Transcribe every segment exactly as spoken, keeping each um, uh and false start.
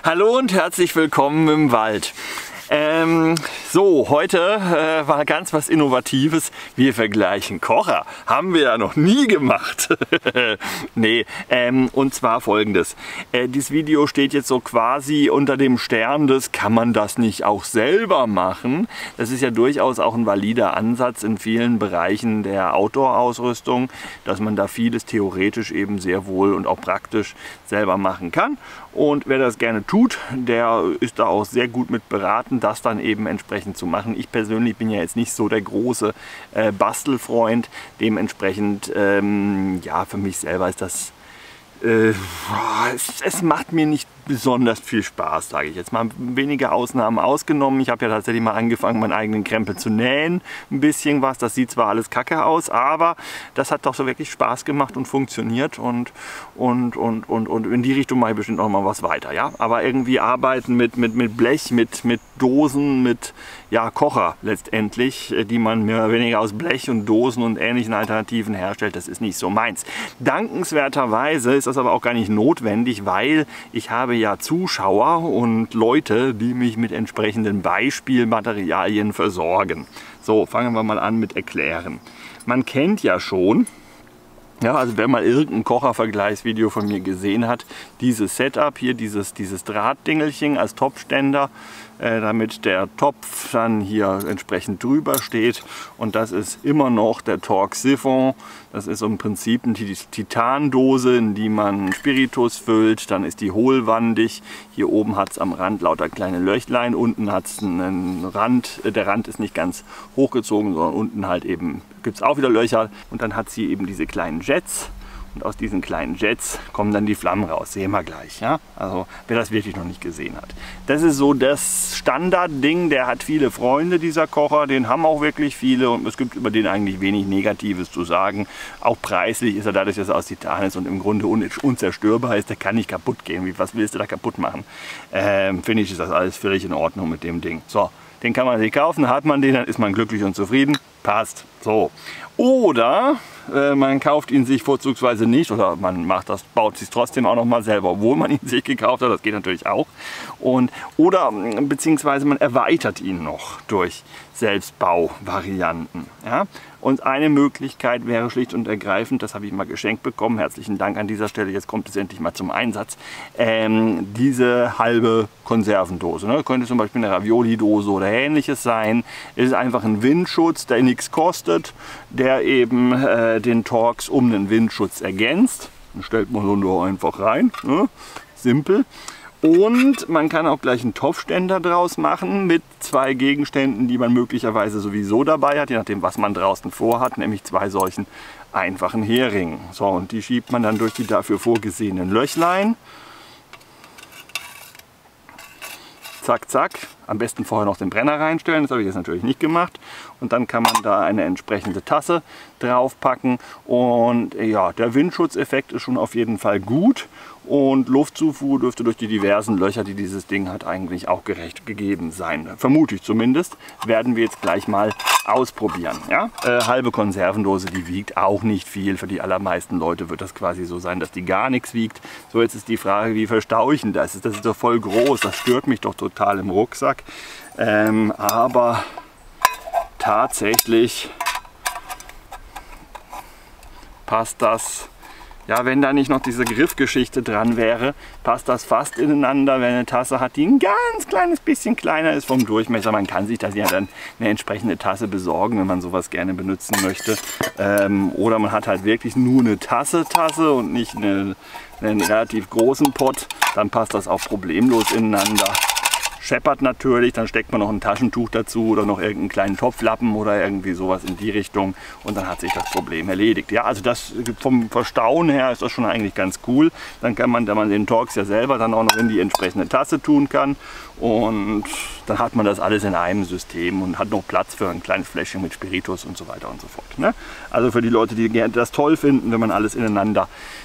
Hallo und herzlich willkommen im Wald. Ähm, so, heute äh, war ganz was Innovatives. Wir vergleichen Kocher. Haben wir ja noch nie gemacht. Nee, ähm, und zwar folgendes. Äh, dieses Video steht jetzt so quasi unter dem Stern des, kann man das nicht auch selber machen? Das ist ja durchaus auch ein valider Ansatz in vielen Bereichen der Outdoor-Ausrüstung, dass man da vieles theoretisch eben sehr wohl und auch praktisch selber machen kann. Und wer das gerne tut, der ist da auch sehr gut mit beraten, das dann eben entsprechend zu machen. Ich persönlich bin ja jetzt nicht so der große äh, Bastelfreund. Dementsprechend, ähm, ja, für mich selber ist das, äh, es, es macht mir nicht besonders viel Spaß, sage ich jetzt mal. Wenige Ausnahmen ausgenommen. Ich habe ja tatsächlich mal angefangen, meinen eigenen Krempel zu nähen. Ein bisschen was. Das sieht zwar alles kacke aus, aber das hat doch so wirklich Spaß gemacht und funktioniert. Und, und, und, und, und in die Richtung mache ich bestimmt noch mal was weiter. Ja? Aber irgendwie arbeiten mit, mit, mit Blech, mit, mit Dosen, mit ja, Kocher letztendlich, die man mehr oder weniger aus Blech und Dosen und ähnlichen Alternativen herstellt, das ist nicht so meins. Dankenswerterweise ist das aber auch gar nicht notwendig, weil ich habe ja Zuschauer und Leute, die mich mit entsprechenden Beispielmaterialien versorgen. So, fangen wir mal an mit Erklären. Man kennt ja schon, ja, also wer mal irgendein Kochervergleichsvideo von mir gesehen hat, dieses Setup hier, dieses, dieses Drahtdingelchen als Topfständer, äh, damit der Topf dann hier entsprechend drüber steht. Und das ist immer noch der Torx Siphon. Das ist im Prinzip eine Titandose, in die man Spiritus füllt. Dann ist die hohlwandig. Hier oben hat es am Rand lauter kleine Löchlein. Unten hat es einen Rand. Der Rand ist nicht ganz hochgezogen, sondern unten halt eben gibt es auch wieder Löcher. Und dann hat sie eben diese kleinen Jets. Und aus diesen kleinen Jets kommen dann die Flammen raus. Sehen wir gleich. Ja? Also wer das wirklich noch nicht gesehen hat. Das ist so das Standardding. Der hat viele Freunde, dieser Kocher. Den haben auch wirklich viele. Und es gibt über den eigentlich wenig Negatives zu sagen. Auch preislich ist er dadurch, dass er aus Titan ist und im Grunde un unzerstörbar ist. Der kann nicht kaputt gehen. Wie, was willst du da kaputt machen? Ähm, Finde ich, ist das alles völlig in Ordnung mit dem Ding. So, den kann man sich kaufen. Hat man den, dann ist man glücklich und zufrieden. Passt. So. Oder äh, man kauft ihn sich vorzugsweise nicht oder man macht das, baut sich trotzdem auch noch mal selber, obwohl man ihn sich gekauft hat. Das geht natürlich auch. Und, oder beziehungsweise man erweitert ihn noch durch Selbstbauvarianten. Ja? Und eine Möglichkeit wäre schlicht und ergreifend, das habe ich mal geschenkt bekommen, herzlichen Dank an dieser Stelle, jetzt kommt es endlich mal zum Einsatz, ähm, diese halbe Konservendose. Ne? Könnte zum Beispiel eine Ravioli-Dose oder ähnliches sein. Es ist einfach ein Windschutz, der nichts kostet, der eben äh, den Torx um den Windschutz ergänzt. Den stellt man so nur einfach rein, ne? Simpel. Und man kann auch gleich einen Topfständer draus machen mit zwei Gegenständen, die man möglicherweise sowieso dabei hat, je nachdem was man draußen vorhat, nämlich zwei solchen einfachen Heringen. So, und die schiebt man dann durch die dafür vorgesehenen Löchlein. Zack, zack. Am besten vorher noch den Brenner reinstellen, das habe ich jetzt natürlich nicht gemacht. Und dann kann man da eine entsprechende Tasse drauf packen. Und ja, der Windschutzeffekt ist schon auf jeden Fall gut. Und Luftzufuhr dürfte durch die diversen Löcher, die dieses Ding hat, eigentlich auch gerecht gegeben sein. Vermute ich zumindest. Werden wir jetzt gleich mal ausprobieren. Ja? Äh, halbe Konservendose, die wiegt auch nicht viel. Für die allermeisten Leute wird das quasi so sein, dass die gar nichts wiegt. So, jetzt ist die Frage, wie verstaue ich denn das? Das ist doch voll groß. Das stört mich doch total im Rucksack. Ähm, aber tatsächlich passt das. Ja, wenn da nicht noch diese Griffgeschichte dran wäre, passt das fast ineinander, wenn eine Tasse hat, die ein ganz kleines bisschen kleiner ist vom Durchmesser. Man kann sich da ja dann eine entsprechende Tasse besorgen, wenn man sowas gerne benutzen möchte. Ähm, oder man hat halt wirklich nur eine Tasse Tasse und nicht eine, einen relativ großen Pott. Dann passt das auch problemlos ineinander. Scheppert natürlich, dann steckt man noch ein Taschentuch dazu oder noch irgendeinen kleinen Topflappen oder irgendwie sowas in die Richtung und dann hat sich das Problem erledigt. Ja, also das vom Verstauen her ist das schon eigentlich ganz cool. Dann kann man, da man den Torx ja selber dann auch noch in die entsprechende Tasse tun kann und dann hat man das alles in einem System und hat noch Platz für ein kleines Fläschchen mit Spiritus und so weiter und so fort. Ne? Also für die Leute, die das toll finden, wenn man alles ineinander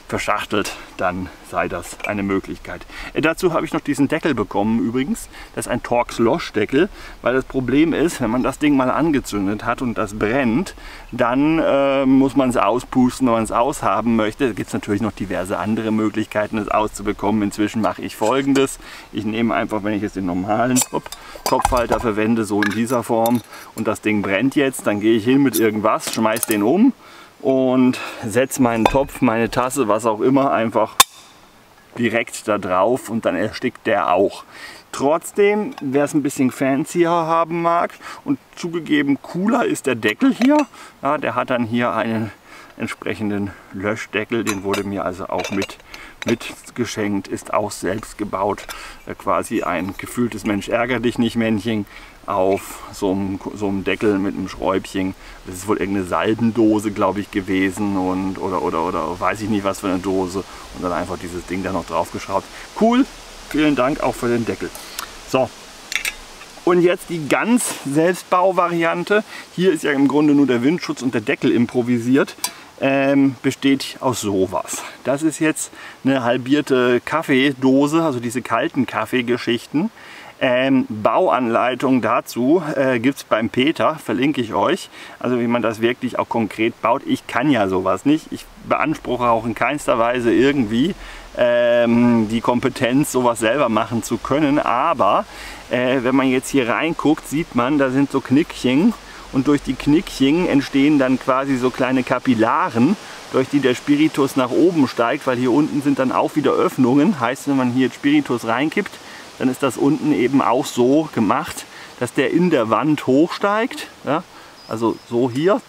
verschachtelt, dann sei das eine Möglichkeit. Äh, dazu habe ich noch diesen Deckel bekommen übrigens. Das ist ein Torx Losch Deckel, weil das Problem ist, wenn man das Ding mal angezündet hat und das brennt, dann äh, muss man es auspusten, wenn man es aushaben möchte. Da gibt es natürlich noch diverse andere Möglichkeiten, es auszubekommen. Inzwischen mache ich Folgendes. Ich nehme einfach, wenn ich jetzt den normalen hopp, Kopfhalter verwende, so in dieser Form, und das Ding brennt jetzt, dann gehe ich hin mit irgendwas, schmeiß den um und setze meinen Topf, meine Tasse, was auch immer, einfach direkt da drauf und dann erstickt der auch. Trotzdem, wer es ein bisschen fancier haben mag und zugegeben cooler ist der Deckel hier, ja, der hat dann hier einen entsprechenden Löschdeckel, den wurde mir also auch mit, mit geschenkt, ist auch selbst gebaut, äh, quasi ein gefühltes Mensch ärger dich nicht Männchen auf so einem, so einem Deckel mit einem Schräubchen. Das ist wohl irgendeine Salbendose, glaube ich, gewesen und oder, oder, oder weiß ich nicht was für eine Dose, und dann einfach dieses Ding da noch drauf geschraubt. Cool, vielen Dank auch für den Deckel. So, und jetzt die ganz Selbstbau-Variante. Hier ist ja im Grunde nur der Windschutz und der Deckel improvisiert. Ähm, besteht aus sowas. Das ist jetzt eine halbierte Kaffeedose, also diese kalten Kaffeegeschichten. Ähm, Bauanleitung dazu äh, gibt es beim Peter, verlinke ich euch. Also wie man das wirklich auch konkret baut. Ich kann ja sowas nicht. Ich beanspruche auch in keinster Weise irgendwie ähm, die Kompetenz, sowas selber machen zu können. Aber äh, wenn man jetzt hier reinguckt, sieht man, da sind so Knickchen. Und durch die Knickchen entstehen dann quasi so kleine Kapillaren, durch die der Spiritus nach oben steigt, weil hier unten sind dann auch wieder Öffnungen. Heißt, wenn man hier Spiritus reinkippt, dann ist das unten eben auch so gemacht, dass der in der Wand hochsteigt. Ja? Also so hier.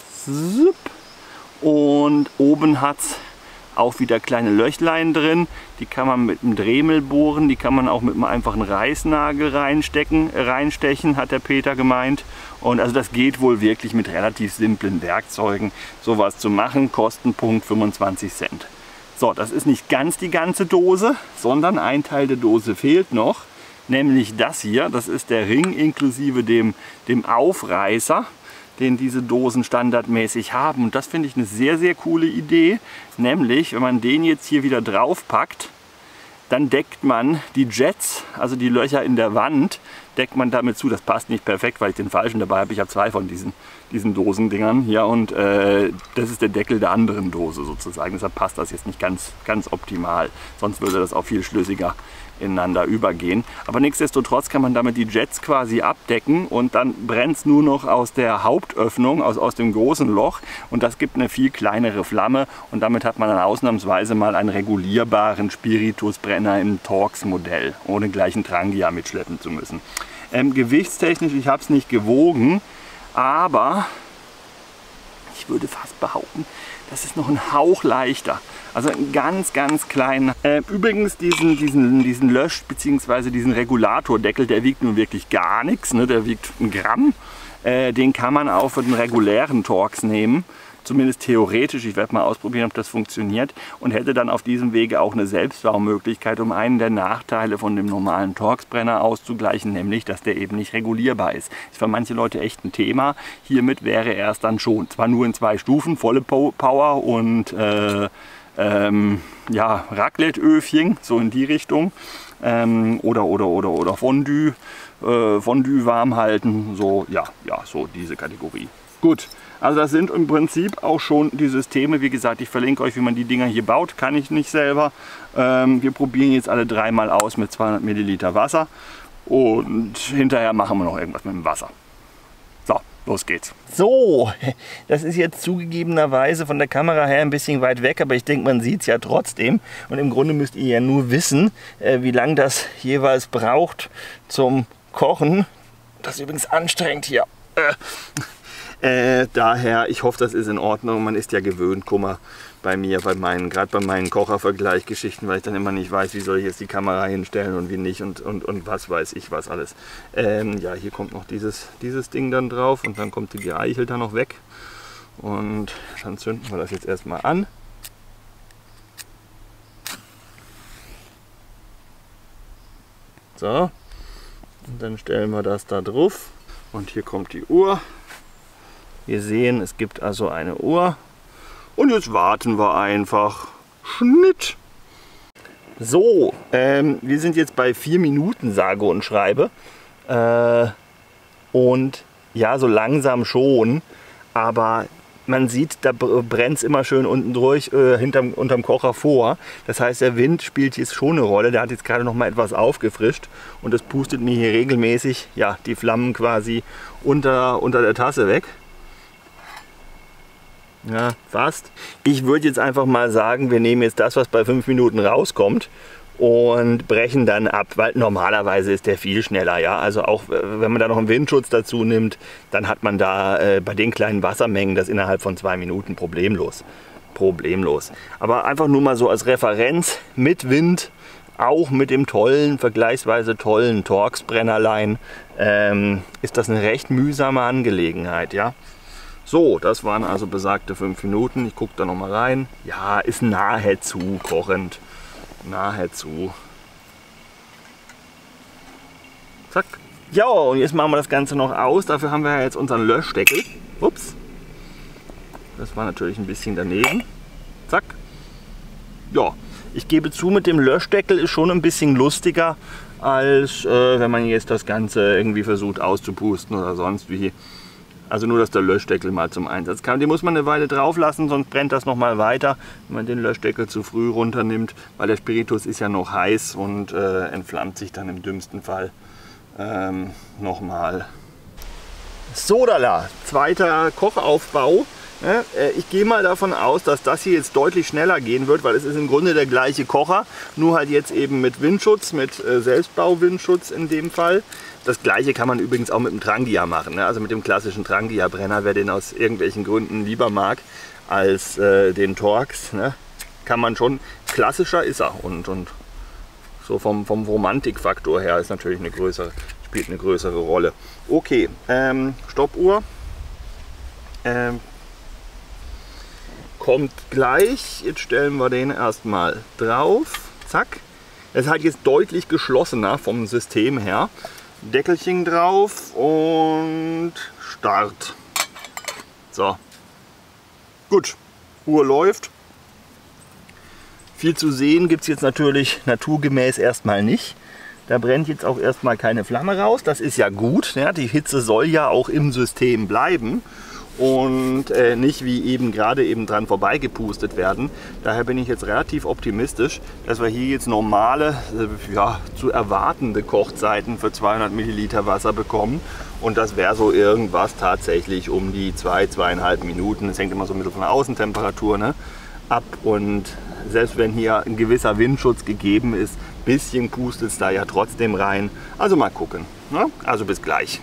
Und oben hat es auch wieder kleine Löchlein drin. Die kann man mit einem Dremel bohren, die kann man auch mit einem einfachen Reißnagel reinstecken, reinstechen, hat der Peter gemeint. Und also das geht wohl wirklich mit relativ simplen Werkzeugen, sowas zu machen. Kostenpunkt fünfundzwanzig Cent. So, das ist nicht ganz die ganze Dose, sondern ein Teil der Dose fehlt noch. Nämlich das hier, das ist der Ring inklusive dem, dem Aufreißer, den diese Dosen standardmäßig haben. Und das finde ich eine sehr, sehr coole Idee. Nämlich, wenn man den jetzt hier wieder drauf packt, dann deckt man die Jets, also die Löcher in der Wand, deckt man damit zu. Das passt nicht perfekt, weil ich den falschen dabei habe. Ich habe zwei von diesen, diesen Dosendingern hier und äh, das ist der Deckel der anderen Dose sozusagen. Deshalb passt das jetzt nicht ganz, ganz optimal. Sonst würde das auch viel schlüssiger ineinander übergehen. Aber nichtsdestotrotz kann man damit die Jets quasi abdecken und dann brennt es nur noch aus der Hauptöffnung, aus, aus dem großen Loch, und das gibt eine viel kleinere Flamme und damit hat man dann ausnahmsweise mal einen regulierbaren Spiritusbrenner im Torx-Modell, ohne gleich einen Trangia mitschleppen zu müssen. Ähm, gewichtstechnisch, ich habe es nicht gewogen, aber ich würde fast behaupten, das ist noch ein Hauch leichter. Also ein ganz, ganz kleiner. Äh, übrigens diesen, diesen, diesen Lösch- bzw. diesen Regulatordeckel, der wiegt nun wirklich gar nichts. Ne? Der wiegt ein Gramm. Äh, den kann man auch für den regulären Torx nehmen. Zumindest theoretisch. Ich werde mal ausprobieren, ob das funktioniert. Und hätte dann auf diesem Wege auch eine Selbstbaumöglichkeit, um einen der Nachteile von dem normalen Torx-Brenner auszugleichen. Nämlich, dass der eben nicht regulierbar ist. Ist für manche Leute echt ein Thema. Hiermit wäre er es dann schon. Zwar nur in zwei Stufen, volle Power und äh, Ähm, ja, Raclette-Öfchen, so in die Richtung, ähm, oder, oder, oder, oder Fondue, äh, Fondue warm halten, so, ja, ja, so diese Kategorie. Gut, also das sind im Prinzip auch schon die Systeme. Wie gesagt, ich verlinke euch, wie man die Dinger hier baut, kann ich nicht selber. Ähm, wir probieren jetzt alle dreimal aus mit zweihundert Milliliter Wasser und hinterher machen wir noch irgendwas mit dem Wasser. So, los geht's. So, das ist jetzt zugegebenerweise von der Kamera her ein bisschen weit weg, aber ich denke, man sieht es ja trotzdem. Und im Grunde müsst ihr ja nur wissen, äh, wie lange das jeweils braucht zum Kochen. Das ist übrigens anstrengend hier. Äh. Äh, daher, ich hoffe, das ist in Ordnung. Man ist ja gewöhnt, guck mal, bei mir, bei meinen, gerade bei meinen Kochervergleichgeschichten, weil ich dann immer nicht weiß, wie soll ich jetzt die Kamera hinstellen und wie nicht und, und, und was weiß ich was alles. Ähm, ja, hier kommt noch dieses, dieses Ding dann drauf und dann kommt die Eichel da noch weg. Und dann zünden wir das jetzt erstmal an. So, und dann stellen wir das da drauf. Und hier kommt die Uhr. Wir sehen, es gibt also eine Uhr. Und jetzt warten wir einfach. Schnitt. So, ähm, wir sind jetzt bei vier Minuten, sage und schreibe. Äh, und ja, so langsam schon, aber man sieht, da brennt es immer schön unten durch, äh, hinterm, unterm Kocher vor. Das heißt, der Wind spielt jetzt schon eine Rolle. Der hat jetzt gerade noch mal etwas aufgefrischt und das pustet mir hier regelmäßig ja, die Flammen quasi unter, unter der Tasse weg. Ja, fast. Ich würde jetzt einfach mal sagen, wir nehmen jetzt das, was bei fünf Minuten rauskommt und brechen dann ab, weil normalerweise ist der viel schneller. Ja? Also auch wenn man da noch einen Windschutz dazu nimmt, dann hat man da äh, bei den kleinen Wassermengen das innerhalb von zwei Minuten problemlos. Problemlos. Aber einfach nur mal so als Referenz mit Wind, auch mit dem tollen, vergleichsweise tollen Torx-Brennerlein, ähm, ist das eine recht mühsame Angelegenheit. Ja? So, das waren also besagte fünf Minuten. Ich gucke da noch mal rein. Ja, ist nahezu kochend. Nahezu. Zack. Ja, und jetzt machen wir das Ganze noch aus. Dafür haben wir ja jetzt unseren Löschdeckel. Ups. Das war natürlich ein bisschen daneben. Zack. Ja, ich gebe zu, mit dem Löschdeckel ist schon ein bisschen lustiger, als äh, wenn man jetzt das Ganze irgendwie versucht auszupusten oder sonst wie. Also nur, dass der Löschdeckel mal zum Einsatz kam. Den muss man eine Weile drauf lassen, sonst brennt das noch mal weiter, wenn man den Löschdeckel zu früh runternimmt, weil der Spiritus ist ja noch heiß und äh, entflammt sich dann im dümmsten Fall ähm, noch mal. Sodala, zweiter Kochaufbau. Ja, äh, ich gehe mal davon aus, dass das hier jetzt deutlich schneller gehen wird, weil es ist im Grunde der gleiche Kocher, nur halt jetzt eben mit Windschutz, mit äh, Selbstbau-Windschutz in dem Fall. Das gleiche kann man übrigens auch mit dem Trangia machen, ne? Also mit dem klassischen Trangia-Brenner, wer den aus irgendwelchen Gründen lieber mag als äh, den Torx, ne? Kann man schon, klassischer ist er und, und so vom, vom Romantikfaktor her ist natürlich eine größere, spielt eine größere Rolle. Okay, ähm, Stoppuhr ähm, kommt gleich, jetzt stellen wir den erstmal drauf, zack. Das ist halt jetzt deutlich geschlossener vom System her. Deckelchen drauf und Start. So. Gut, Uhr läuft. Viel zu sehen gibt es jetzt natürlich naturgemäß erstmal nicht. Da brennt jetzt auch erstmal keine Flamme raus. Das ist ja gut. Ja, die Hitze soll ja auch im System bleiben und äh, nicht wie eben gerade eben dran vorbei gepustet werden. Daher bin ich jetzt relativ optimistisch, dass wir hier jetzt normale, äh, ja, zu erwartende Kochzeiten für zweihundert Milliliter Wasser bekommen. Und das wäre so irgendwas tatsächlich um die zwei, zweieinhalb Minuten. Das hängt immer so ein bisschen von der Außentemperatur, ne, ab. Und selbst wenn hier ein gewisser Windschutz gegeben ist, ein bisschen pustet es da ja trotzdem rein. Also mal gucken. Ne? Also bis gleich.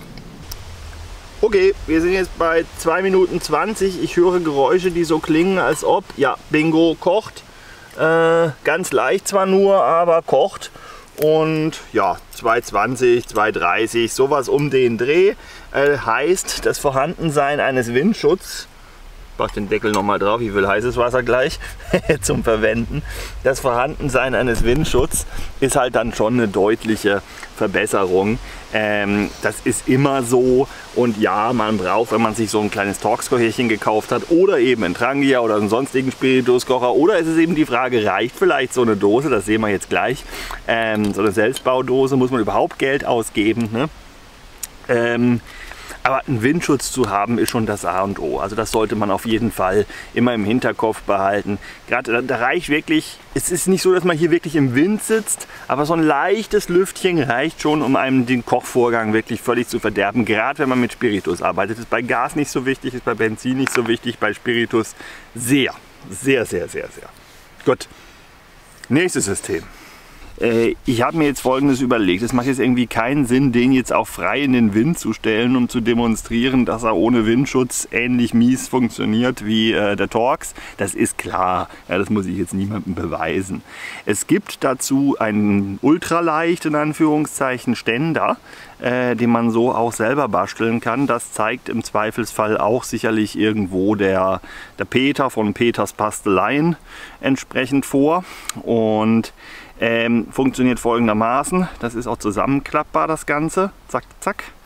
Okay, wir sind jetzt bei zwei Minuten zwanzig. Ich höre Geräusche, die so klingen, als ob, ja, bingo, kocht. Äh, ganz leicht zwar nur, aber kocht. Und ja, zwei zwanzig, zwei dreißig, sowas um den Dreh. Äh, heißt, das Vorhandensein eines Windschutzes, ich mache den Deckel nochmal drauf, ich will heißes Wasser gleich zum Verwenden. Das Vorhandensein eines Windschutzes ist halt dann schon eine deutliche Verbesserung. Ähm, das ist immer so und ja, man braucht, wenn man sich so ein kleines Torx-Kocherchen gekauft hat oder eben ein Trangia oder einen sonstigen Spirituskocher, oder ist es eben die Frage, reicht vielleicht so eine Dose, das sehen wir jetzt gleich, ähm, so eine Selbstbaudose, muss man überhaupt Geld ausgeben, ne? Ähm, Aber einen Windschutz zu haben ist schon das A und O. Also das sollte man auf jeden Fall immer im Hinterkopf behalten. Gerade da, da reicht wirklich, es ist nicht so, dass man hier wirklich im Wind sitzt, aber so ein leichtes Lüftchen reicht schon, um einem den Kochvorgang wirklich völlig zu verderben. Gerade wenn man mit Spiritus arbeitet. Ist bei Gas nicht so wichtig, ist bei Benzin nicht so wichtig, bei Spiritus sehr, sehr, sehr, sehr, sehr. Gut, nächstes System. Ich habe mir jetzt Folgendes überlegt. Es macht jetzt irgendwie keinen Sinn, den jetzt auch frei in den Wind zu stellen, um zu demonstrieren, dass er ohne Windschutz ähnlich mies funktioniert wie äh, der Torx. Das ist klar, ja, das muss ich jetzt niemandem beweisen. Es gibt dazu einen ultraleicht, in Anführungszeichen, Ständer, äh, den man so auch selber basteln kann. Das zeigt im Zweifelsfall auch sicherlich irgendwo der, der Peter von Peters Pasteleien entsprechend vor. Und Ähm, funktioniert folgendermaßen, das ist auch zusammenklappbar, das Ganze, zack, zack.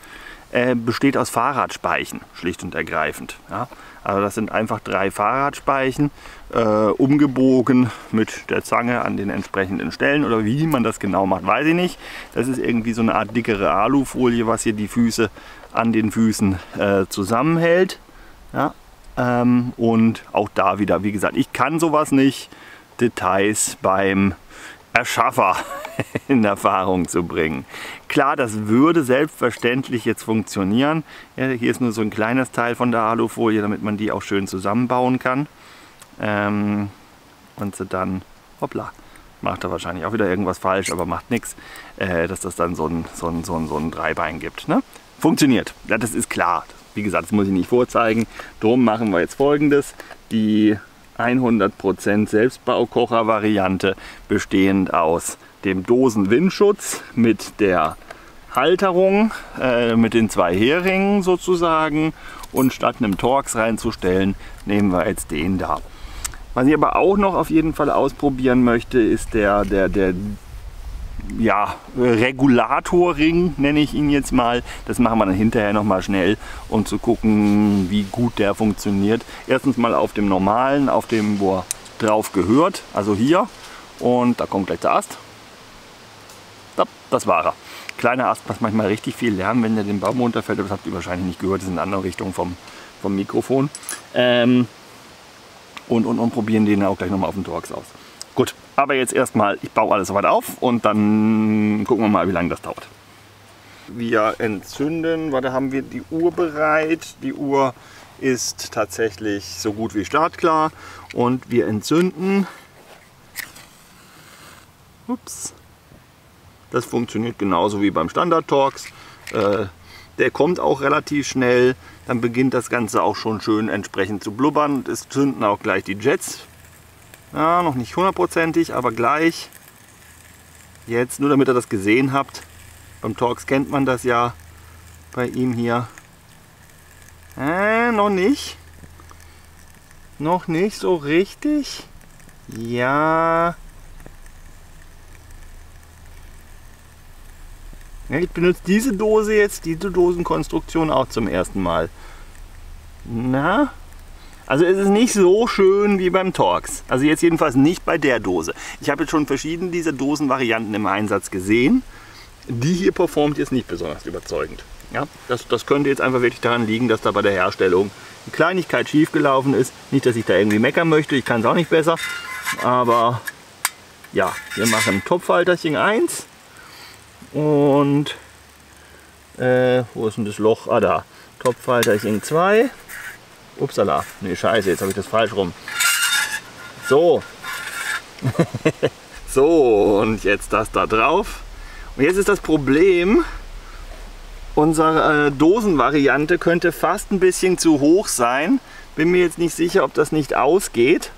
äh, besteht aus Fahrradspeichen, schlicht und ergreifend. Ja? Also das sind einfach drei Fahrradspeichen, äh, umgebogen mit der Zange an den entsprechenden Stellen, oder wie man das genau macht, weiß ich nicht. Das ist irgendwie so eine Art dickere Alufolie, was hier die Füße an den Füßen äh, zusammenhält. Ja? Ähm, und auch da wieder, wie gesagt, ich kann sowas nicht, Details beim Erschaffer in Erfahrung zu bringen. Klar, das würde selbstverständlich jetzt funktionieren. Ja, hier ist nur so ein kleines Teil von der Alufolie, damit man die auch schön zusammenbauen kann. Ähm, und sie dann, hoppla, macht er wahrscheinlich auch wieder irgendwas falsch, aber macht nichts, äh, dass das dann so ein, so ein, so ein, so ein Dreibein gibt. Ne? Funktioniert, ja, das ist klar. Wie gesagt, das muss ich nicht vorzeigen. Drum machen wir jetzt Folgendes. Die hundert Prozent Selbstbaukocher-Variante, bestehend aus dem Dosenwindschutz mit der Halterung, äh, mit den zwei Heringen sozusagen, und statt einem Torx reinzustellen, nehmen wir jetzt den da. Was ich aber auch noch auf jeden Fall ausprobieren möchte, ist der, der, der ja, Regulatorring, nenne ich ihn jetzt mal. Das machen wir dann hinterher noch mal schnell, um zu gucken, wie gut der funktioniert. Erstens mal auf dem normalen, auf dem, wo er drauf gehört, also hier. Und da kommt gleich der Ast. Das war er. Kleiner Ast macht manchmal richtig viel Lärm, wenn der den Baum runterfällt. Das habt ihr wahrscheinlich nicht gehört, das ist in eine andere Richtung vom, vom Mikrofon. Ähm, und, und, und probieren den auch gleich noch mal auf dem Torx aus. Gut, aber jetzt erstmal, ich baue alles soweit auf und dann gucken wir mal, wie lange das dauert. Wir entzünden, warte, haben wir die Uhr bereit. Die Uhr ist tatsächlich so gut wie startklar und wir entzünden. Ups. Das funktioniert genauso wie beim Standard-Torx. Äh, der kommt auch relativ schnell. Dann beginnt das Ganze auch schon schön entsprechend zu blubbern und es zünden auch gleich die Jets. Ja, noch nicht hundertprozentig, aber gleich. Jetzt, nur damit ihr das gesehen habt. Beim Torx kennt man das ja. Bei ihm hier. Äh, noch nicht. Noch nicht so richtig. Ja. Ja, ich benutze diese Dose jetzt, diese Dosenkonstruktion auch zum ersten Mal. Na? Also es ist nicht so schön wie beim Torx. Also jetzt jedenfalls nicht bei der Dose. Ich habe jetzt schon verschiedene dieser Dosenvarianten im Einsatz gesehen. Die hier performt jetzt nicht besonders überzeugend. Ja, das, das könnte jetzt einfach wirklich daran liegen, dass da bei der Herstellung eine Kleinigkeit schief gelaufen ist. Nicht, dass ich da irgendwie meckern möchte, ich kann es auch nicht besser. Aber ja, wir machen Topfhalterchen eins. Und äh, wo ist denn das Loch? Ah, da. Topfhalterchen zwei. Upsala, nee, scheiße, jetzt habe ich das falsch rum. So. So, und jetzt das da drauf. Und jetzt ist das Problem, unsere äh, Dosenvariante könnte fast ein bisschen zu hoch sein. Bin mir jetzt nicht sicher, ob das nicht ausgeht.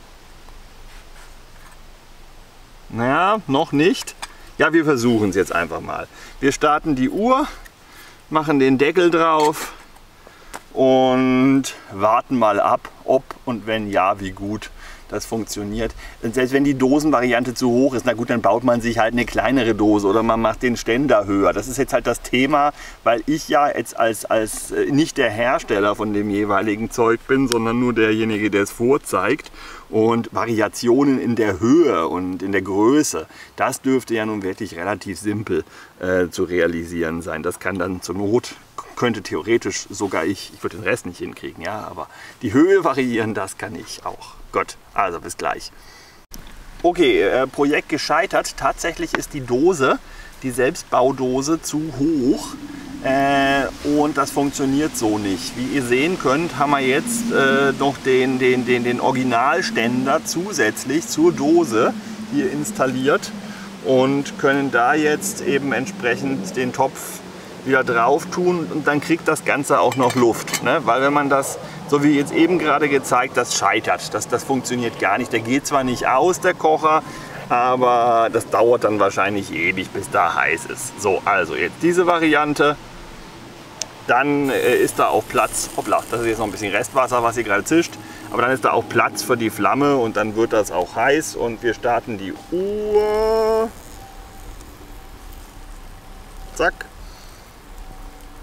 Naja, noch nicht. Ja, wir versuchen es jetzt einfach mal. Wir starten die Uhr, machen den Deckel drauf und warten mal ab, ob und wenn ja, wie gut das funktioniert. Und selbst wenn die Dosenvariante zu hoch ist, na gut, dann baut man sich halt eine kleinere Dose oder man macht den Ständer höher. Das ist jetzt halt das Thema, weil ich ja jetzt als, als nicht der Hersteller von dem jeweiligen Zeug bin, sondern nur derjenige, der es vorzeigt. Und Variationen in der Höhe und in der Größe, das dürfte ja nun wirklich relativ simpel äh, zu realisieren sein. Das kann dann zur Not, könnte theoretisch sogar ich, ich würde den Rest nicht hinkriegen, ja, aber die Höhe variieren, das kann ich auch. Gut, also bis gleich. Okay, äh, Projekt gescheitert. Tatsächlich ist die Dose, die Selbstbaudose, zu hoch. Äh, und das funktioniert so nicht. Wie ihr sehen könnt, haben wir jetzt äh, noch den, den, den, den Originalständer zusätzlich zur Dose hier installiert und können da jetzt eben entsprechend den Topf wieder drauf tun und dann kriegt das Ganze auch noch Luft. Ne? Weil wenn man das, so wie jetzt eben gerade gezeigt, das scheitert. Das, das funktioniert gar nicht. Der geht zwar nicht aus, der Kocher, aber das dauert dann wahrscheinlich ewig, bis da heiß ist. So, also jetzt diese Variante. Dann äh, ist da auch Platz, hoppla, das ist jetzt noch ein bisschen Restwasser, was hier gerade zischt, aber dann ist da auch Platz für die Flamme und dann wird das auch heiß und wir starten die Uhr. Zack.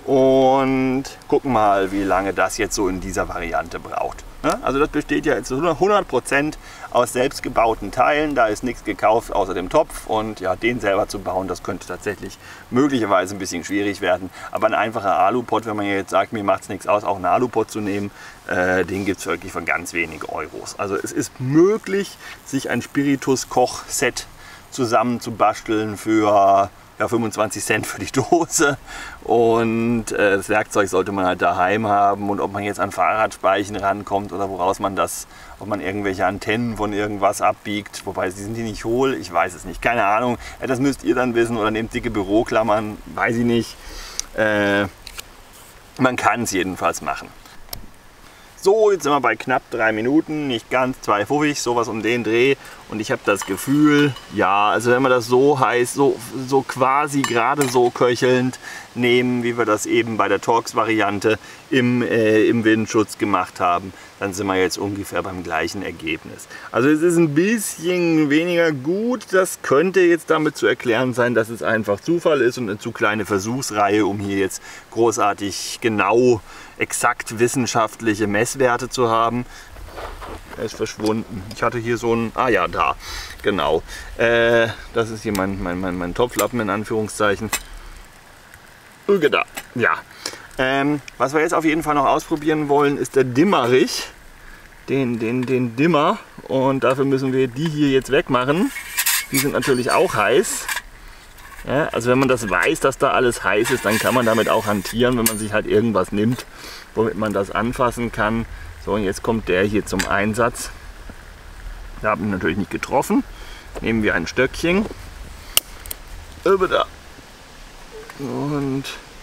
und gucken mal, wie lange das jetzt so in dieser Variante braucht. Also das besteht ja jetzt zu hundert Prozent aus selbstgebauten Teilen, da ist nichts gekauft außer dem Topf und ja, den selber zu bauen, das könnte tatsächlich möglicherweise ein bisschen schwierig werden. Aber ein einfacher Alupot, wenn man jetzt sagt, mir macht es nichts aus, auch einen Alupot zu nehmen, äh, den gibt es wirklich für ganz wenige Euros. Also es ist möglich, sich ein Spiritus-Koch-Set zusammen zu basteln für ja, fünfundzwanzig Cent für die Dose und äh, das Werkzeug sollte man halt daheim haben und ob man jetzt an Fahrradspeichen rankommt oder woraus man das, ob man irgendwelche Antennen von irgendwas abbiegt, wobei sie sind die nicht hohl, ich weiß es nicht, keine Ahnung, ja, das müsst ihr dann wissen oder nehmt dicke Büroklammern, weiß ich nicht, äh, man kann es jedenfalls machen. So, jetzt sind wir bei knapp drei Minuten, nicht ganz, zwei fünfzig, sowas um den Dreh. Und ich habe das Gefühl, ja, also wenn wir das so heiß, so, so quasi gerade so köchelnd nehmen, wie wir das eben bei der Torx-Variante im, äh, im Windschutz gemacht haben, dann sind wir jetzt ungefähr beim gleichen Ergebnis. Also es ist ein bisschen weniger gut, das könnte jetzt damit zu erklären sein, dass es einfach Zufall ist und eine zu kleine Versuchsreihe, um hier jetzt großartig genau exakt wissenschaftliche Messwerte zu haben. Er ist verschwunden. Ich hatte hier so ein, ah ja, da, genau. Äh, das ist hier mein, mein, mein, mein Topflappen in Anführungszeichen. Öge da, ja. Ähm, was wir jetzt auf jeden Fall noch ausprobieren wollen, ist der Dimmerich. Den, den, den Dimmer. Und dafür müssen wir die hier jetzt wegmachen. Die sind natürlich auch heiß. Ja, also wenn man das weiß, dass da alles heiß ist, dann kann man damit auch hantieren, wenn man sich halt irgendwas nimmt, womit man das anfassen kann. So, und jetzt kommt der hier zum Einsatz. Da haben wir natürlich nicht getroffen. Nehmen wir ein Stöckchen. Über da. Und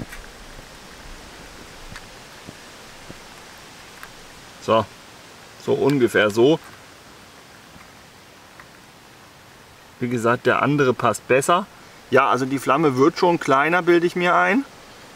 so, so ungefähr so. Wie gesagt, der andere passt besser. Ja, also die Flamme wird schon kleiner, bilde ich mir ein.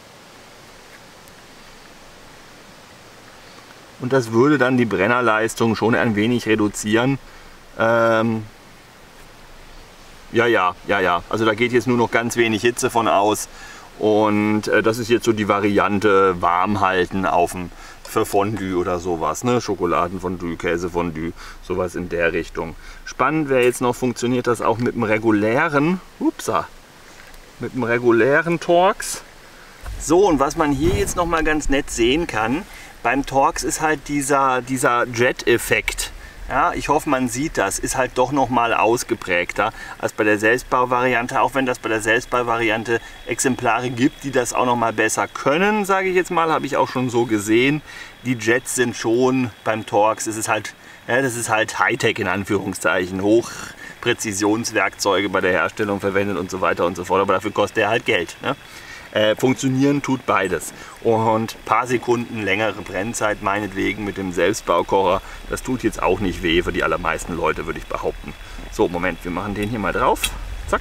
Und das würde dann die Brennerleistung schon ein wenig reduzieren. Ähm ja, ja, ja, ja. Also da geht jetzt nur noch ganz wenig Hitze von aus. Und äh, das ist jetzt so die Variante warm halten auf dem für Fondue oder sowas. Ne? Schokoladenfondue, Käsefondue, sowas in der Richtung. Spannend wäre jetzt noch, funktioniert das auch mit dem regulären, upsa, mit dem regulären Torx. So, und was man hier jetzt noch mal ganz nett sehen kann, beim Torx ist halt dieser, dieser Jet-Effekt. Ja, ich hoffe, man sieht das, ist halt doch noch mal ausgeprägter als bei der Selbstbauvariante, auch wenn das bei der Selbstbauvariante Exemplare gibt, die das auch noch mal besser können, sage ich jetzt mal, habe ich auch schon so gesehen. Die Jets sind schon beim Torx, es ist halt, ja, das ist halt Hightech in Anführungszeichen, Hochpräzisionswerkzeuge bei der Herstellung verwendet und so weiter und so fort, aber dafür kostet er halt Geld. Ne? Äh, funktionieren tut beides. Und ein paar Sekunden längere Brennzeit meinetwegen mit dem Selbstbaukocher, das tut jetzt auch nicht weh für die allermeisten Leute, würde ich behaupten. So, Moment, wir machen den hier mal drauf. Zack.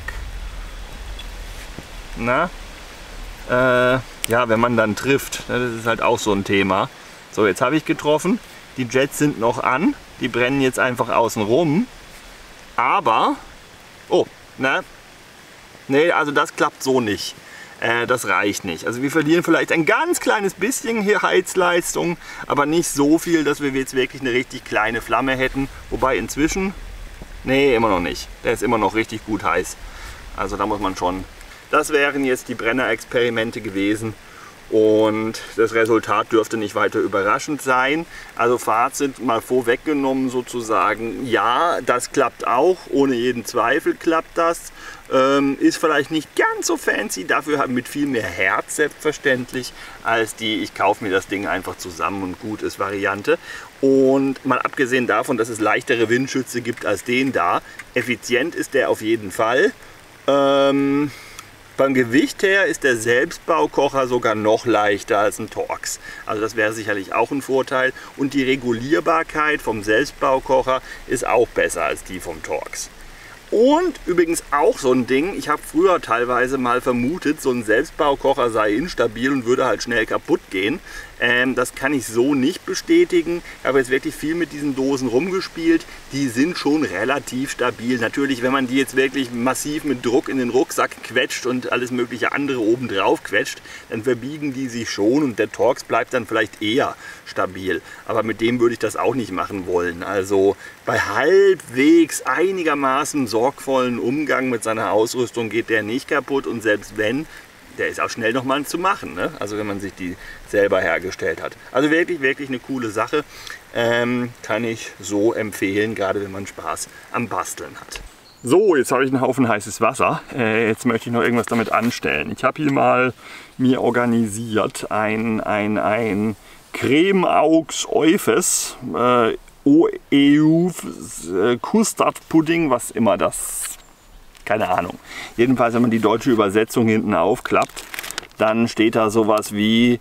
Na, äh, ja, wenn man dann trifft, das ist halt auch so ein Thema. So, jetzt habe ich getroffen. Die Jets sind noch an, die brennen jetzt einfach außen rum. Aber, oh, na, nee, also das klappt so nicht. Äh, das reicht nicht. Also wir verlieren vielleicht ein ganz kleines bisschen hier Heizleistung, aber nicht so viel, dass wir jetzt wirklich eine richtig kleine Flamme hätten. Wobei inzwischen, nee, immer noch nicht. Der ist immer noch richtig gut heiß. Also da muss man schon, das wären jetzt die Brennerexperimente gewesen. Und das Resultat dürfte nicht weiter überraschend sein. Also Fazit mal vorweggenommen sozusagen, ja, das klappt auch, ohne jeden Zweifel klappt das. Ähm, ist vielleicht nicht ganz so fancy, dafür mit viel mehr Herz selbstverständlich, als die ich kaufe mir das Ding einfach zusammen und gut ist Variante. Und mal abgesehen davon, dass es leichtere Windschütze gibt als den da, effizient ist der auf jeden Fall. Ähm, Beim Gewicht her ist der Selbstbaukocher sogar noch leichter als ein Torx. Also das wäre sicherlich auch ein Vorteil. Und die Regulierbarkeit vom Selbstbaukocher ist auch besser als die vom Torx. Und übrigens auch so ein Ding, ich habe früher teilweise mal vermutet, so ein Selbstbaukocher sei instabil und würde halt schnell kaputt gehen. Ähm, das kann ich so nicht bestätigen. Ich habe jetzt wirklich viel mit diesen Dosen rumgespielt. Die sind schon relativ stabil. Natürlich, wenn man die jetzt wirklich massiv mit Druck in den Rucksack quetscht und alles mögliche andere oben drauf quetscht, dann verbiegen die sich schon und der Torx bleibt dann vielleicht eher stabil. Aber mit dem würde ich das auch nicht machen wollen. Also bei halbwegs einigermaßen sorgvollen Umgang mit seiner Ausrüstung geht der nicht kaputt, und selbst wenn, der ist auch schnell nochmal zu machen, ne? Also wenn man sich die selber hergestellt hat. Also wirklich, wirklich eine coole Sache. Ähm, kann ich so empfehlen, gerade wenn man Spaß am Basteln hat. So, jetzt habe ich einen Haufen heißes Wasser. Äh, jetzt möchte ich noch irgendwas damit anstellen. Ich habe hier mal mir organisiert ein, ein, ein Creme Aux Eufes äh, O E U äh, Custard Pudding, was immer das, keine Ahnung. Jedenfalls, wenn man die deutsche Übersetzung hinten aufklappt, dann steht da sowas wie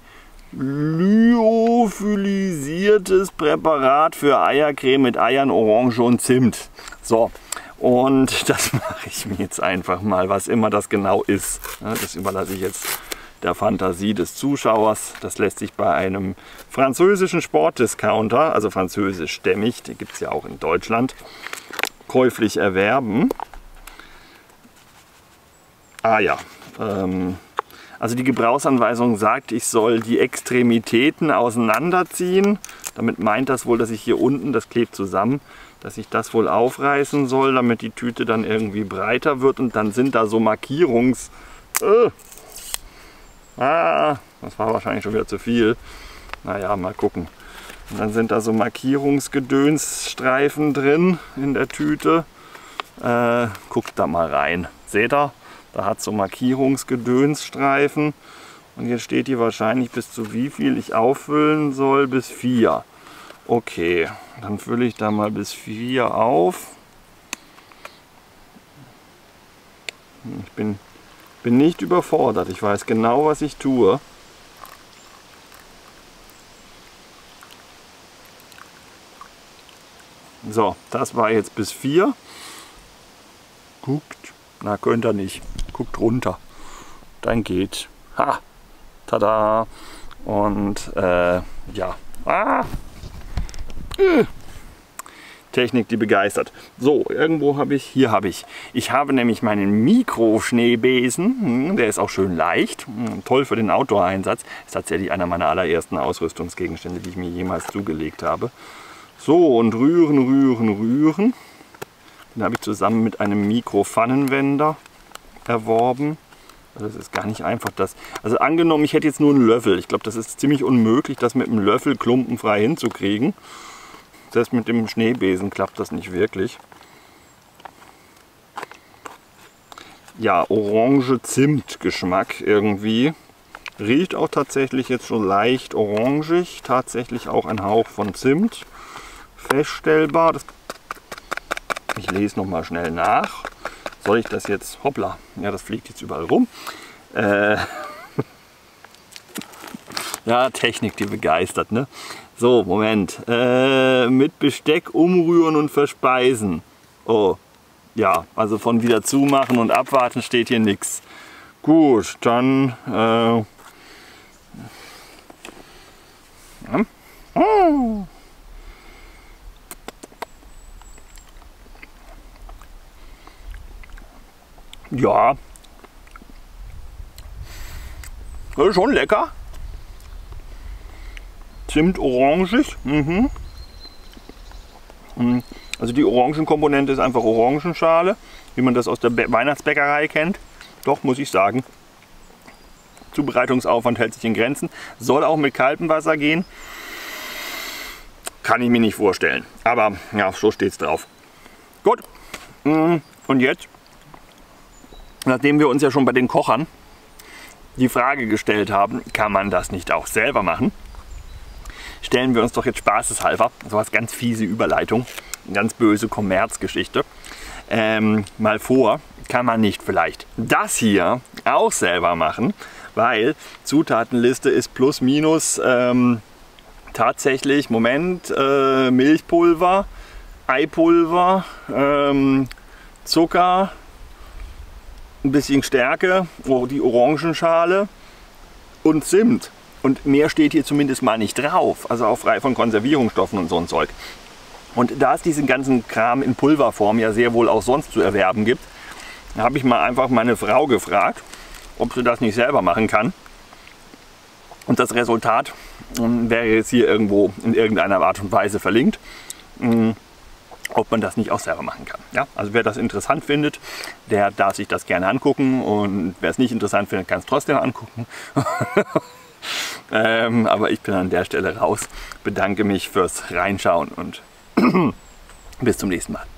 lyophilisiertes Präparat für Eiercreme mit Eiern, Orange und Zimt. So, und das mache ich mir jetzt einfach mal, was immer das genau ist. Das überlasse ich jetzt der Fantasie des Zuschauers. Das lässt sich bei einem französischen Sportdiscounter, also französischstämmig, den gibt es ja auch in Deutschland, käuflich erwerben. Ah ja, ähm, also die Gebrauchsanweisung sagt, ich soll die Extremitäten auseinanderziehen. Damit meint das wohl, dass ich hier unten, das klebt zusammen, dass ich das wohl aufreißen soll, damit die Tüte dann irgendwie breiter wird. Und dann sind da so Markierungs... Äh, ah, das war wahrscheinlich schon wieder zu viel. Naja, mal gucken. Und dann sind da so Markierungsgedönsstreifen drin in der Tüte. Äh, guckt da mal rein. Seht ihr? Da hat so Markierungsgedönsstreifen. Und hier steht hier wahrscheinlich bis zu wie viel ich auffüllen soll. Bis vier. Okay, dann fülle ich da mal bis vier auf. Ich bin, bin nicht überfordert. Ich weiß genau, was ich tue. So, das war jetzt bis vier. Guckt. Na, könnt ihr nicht. Guckt runter. Dann geht. Ha! Tada! Und äh, ja. Ah! Äh. Technik, die begeistert. So, irgendwo habe ich, hier habe ich. Ich habe nämlich meinen Mikroschneebesen. Der ist auch schön leicht. Toll für den Outdoor-Einsatz. Ist tatsächlich einer meiner allerersten Ausrüstungsgegenstände, die ich mir jemals zugelegt habe. So, und rühren, rühren, rühren. Den habe ich zusammen mit einem Mikropfannenwender erworben. Also das ist gar nicht einfach. Das, also angenommen, ich hätte jetzt nur einen Löffel. Ich glaube, das ist ziemlich unmöglich, das mit einem Löffel klumpenfrei hinzukriegen. Selbst mit dem Schneebesen klappt das nicht wirklich. Ja, Orange-Zimt-Geschmack irgendwie. Riecht auch tatsächlich jetzt schon leicht orangig. Tatsächlich auch ein Hauch von Zimt. Feststellbar. Das Ich lese noch mal schnell nach. Soll ich das jetzt... Hoppla. Ja, das fliegt jetzt überall rum. Äh ja, Technik, die begeistert, ne? So, Moment. Äh, mit Besteck umrühren und verspeisen. Oh, ja, also von wieder zumachen und abwarten steht hier nichts. Gut, dann... Äh oh. Ja, das ist schon lecker. Zimt orangig. Mhm. Also die Orangenkomponente ist einfach Orangenschale, wie man das aus der Weihnachtsbäckerei kennt. Doch, muss ich sagen. Zubereitungsaufwand hält sich in Grenzen. Soll auch mit kaltem Wasser gehen. Kann ich mir nicht vorstellen. Aber ja, so steht es drauf. Gut. Und jetzt? Nachdem wir uns ja schon bei den Kochern die Frage gestellt haben, kann man das nicht auch selber machen, stellen wir uns doch jetzt spaßeshalber, so was ganz fiese Überleitung, eine ganz böse Kommerzgeschichte, ähm, mal vor, kann man nicht vielleicht das hier auch selber machen, weil Zutatenliste ist plus minus ähm, tatsächlich, Moment, äh, Milchpulver, Eipulver, ähm, Zucker, ein bisschen Stärke, die Orangenschale und Zimt. Und mehr steht hier zumindest mal nicht drauf, also auch frei von Konservierungsstoffen und so ein Zeug. Und da es diesen ganzen Kram in Pulverform ja sehr wohl auch sonst zu erwerben gibt, habe ich mal einfach meine Frau gefragt, ob sie das nicht selber machen kann. Und das Resultat ähm, wäre jetzt hier irgendwo in irgendeiner Art und Weise verlinkt, ähm, ob man das nicht auch selber machen kann. Ja? Also wer das interessant findet, der darf sich das gerne angucken, und wer es nicht interessant findet, kann es trotzdem angucken. ähm, aber ich bin an der Stelle raus, bedanke mich fürs Reinschauen und bis zum nächsten Mal.